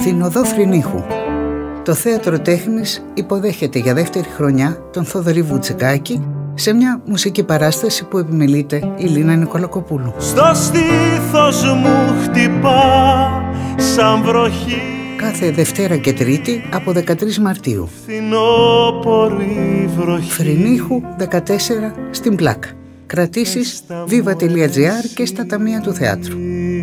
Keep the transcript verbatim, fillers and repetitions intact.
στην οδό Φρυνίχου. Το Θέατρο Τέχνης υποδέχεται για δεύτερη χρονιά τον Θοδωρή Βουτσικάκη σε μια μουσική παράσταση που επιμελείται η Λίνα Νικολακοπούλου. Στο στήθος μου χτυπά σαν βροχή. Κάθε Δευτέρα και Τρίτη από δεκατρείς Μαρτίου. Φρυνίχου δεκατέσσερα στην Πλάκα. Κρατήσεις viva τελεία gr και στα ταμεία του θεάτρου.